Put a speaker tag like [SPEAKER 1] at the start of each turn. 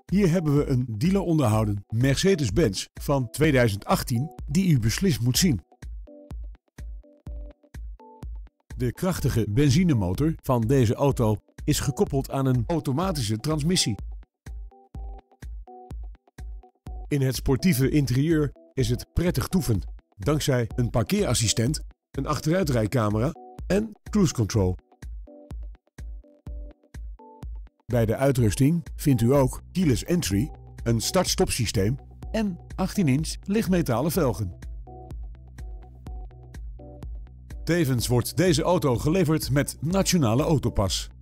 [SPEAKER 1] Hier hebben we een dealer onderhouden Mercedes-Benz van 2018 die u beslist moet zien. De krachtige benzinemotor van deze auto is gekoppeld aan een automatische transmissie. In het sportieve interieur is het prettig toeven, dankzij een parkeerassistent, een achteruitrijcamera en cruise control. Bij de uitrusting vindt u ook keyless entry, een start-stop systeem en 18-inch lichtmetalen velgen. Tevens wordt deze auto geleverd met Nationale Autopas.